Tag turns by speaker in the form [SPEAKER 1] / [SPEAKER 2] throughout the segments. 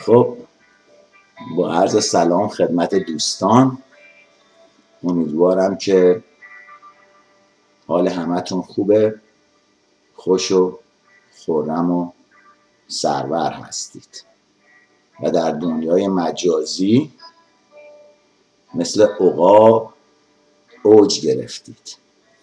[SPEAKER 1] خب با عرض سلام خدمت دوستان، امیدوارم که حال همتون خوبه، خوش و خرم و سرور هستید و در دنیای مجازی مثل عقاب اوج گرفتید.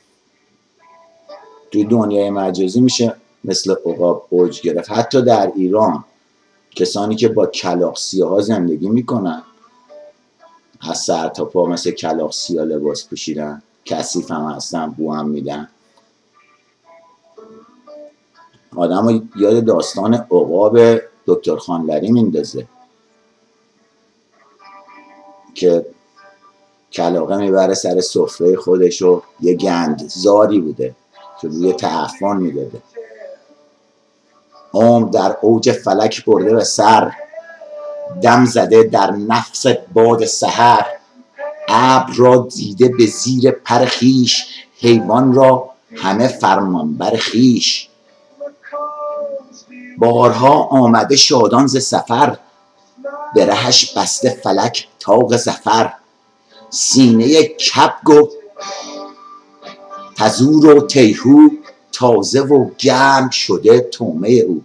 [SPEAKER 1] توی دنیای مجازی میشه مثل عقاب اوج گرفت. حتی در ایران کسانی که با کلاغ سیاها زندگی میکنن، از سر تا پا مثل کلاغ سیاه لباس پوشیدن، کثیف هم هستن، بو هم میدن. آدم رو یاد داستان عقاب دکتر خانلری میندازه که کلاغه میبره سر سفره خودش و یه گندزاری بوده که روی تعفن میداده. عمر در اوج فلک برده به سر، دم زده در نفس باد سحر. ابر را دیده به زیر پر خویش، حیوان را همه فرمانبر خویش. بارها آمده شادان ز سفر، به رهش بسته فلک طاق ظفر. سینه کبک و تزور و تیهو، تازه و گرم شده طعمه او.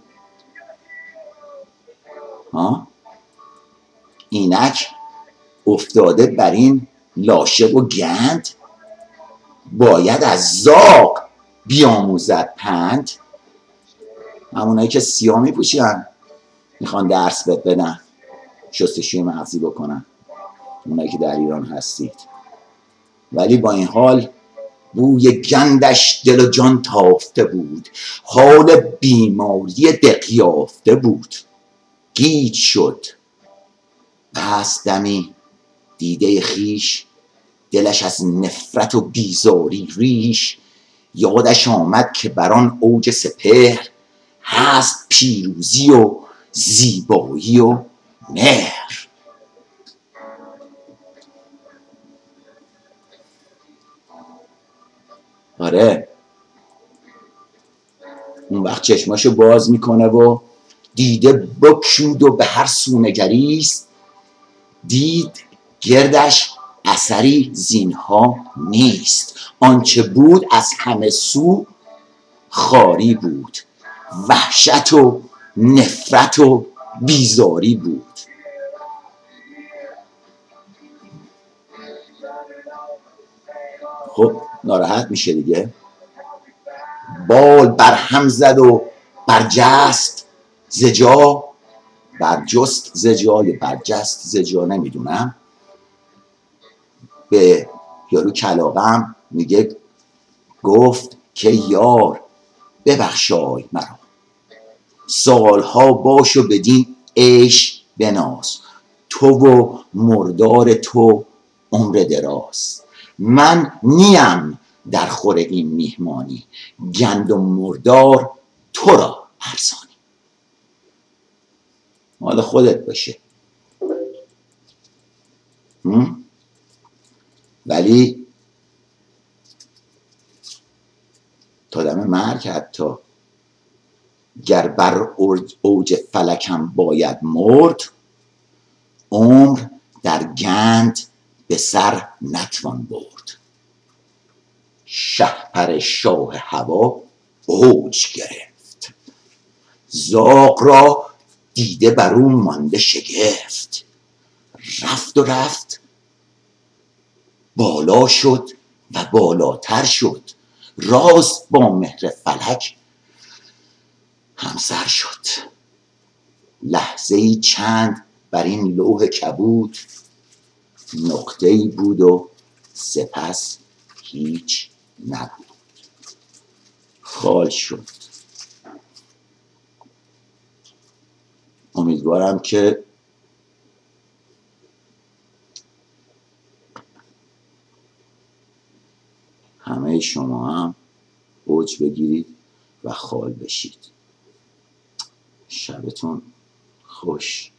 [SPEAKER 1] اینک افتاده بر این لاشه و گند، باید از زاغ بیاموزد پند. همونایی که سیاه میپوشن میخوان درس بدن، شستشوی مغزی بکنن، اونایی که در ایران هستید. ولی با این حال بوی گندش دل و جان تافته بود، حال بیماری دق یافته بود. گیج شد پس دمی دیده خویش، دلش از نفرت و بیزاری ریش. یادش آمد که بر آن اوج سپهر، هست پیروزی و زیبایی و مهر. آره، اون وقت چشماشو باز میکنه و دیده بکشود و به هر سو نگریست. دید گردش اثری زینها نیست، آنچه بود از همه سو خالی بود. وحشت و نفرت و بیزاری بود. خب ناراحت میشه دیگه، بال برهم زد و برجست زجا. برجست زجا یا برجست زجا نمیدونم. به یارو کلاغم میگه، گفت که یار ببخشای مرا، سالها باش و بدین عیش بناز. تو و مردار تو عمر دراز. من نیم در خور این میهمانی، گند و مردار تو را ارزانی. مال خودت باشه. ولی تا دم مرگ حتی گر بر اوج فلکم باید مرد، عمر در گند به سر نتوان برد. شهپر شاه هوا اوج گرفت، زاغ را دیده بر او مانده شگفت. رفت و رفت، بالا شد و بالاتر شد، راست با مهر فلک همسر شد. لحظه‌ای چند بر این لوح کبود، نقطه‌ای بود و سپس هیچ نبود. خال شد. امیدوارم که همه شما هم اوج بگیرید و خال بشید. شبتون خوش.